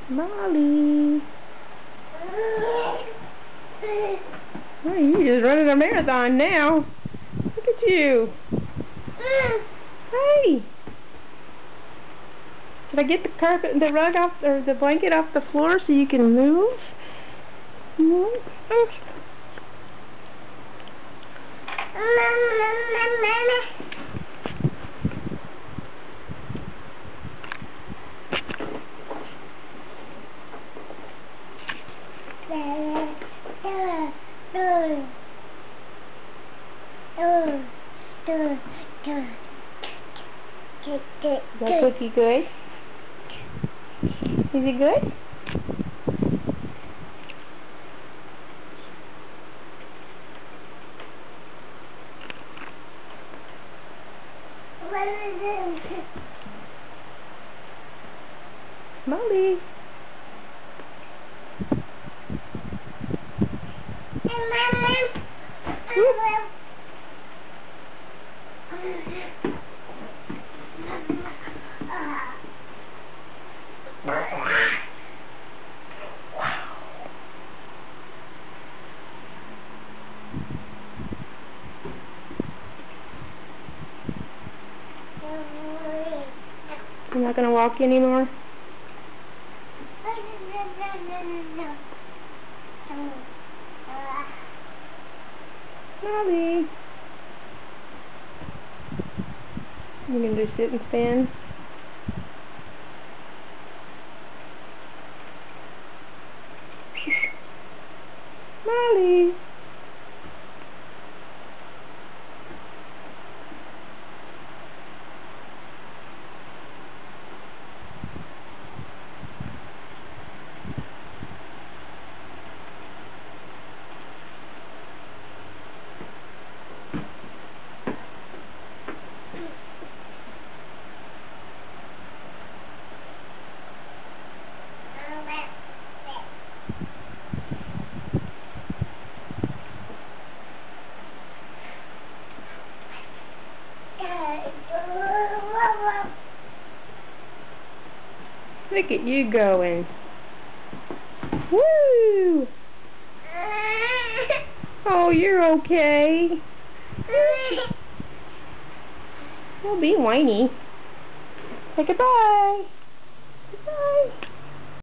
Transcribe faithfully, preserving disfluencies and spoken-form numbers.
Molly. Oh, you're just running a marathon now. Look at you. Hey. Did I get the carpet, the rug off, or the blanket off the floor so you can move? Move. Oh. Is that cookie good? Is it good? Molly. You're not going to walk anymore? Molly. You can just sit and stand? Molly. Look at you going. Woo! Oh, you're okay. Don't be whiny. Say goodbye. Goodbye.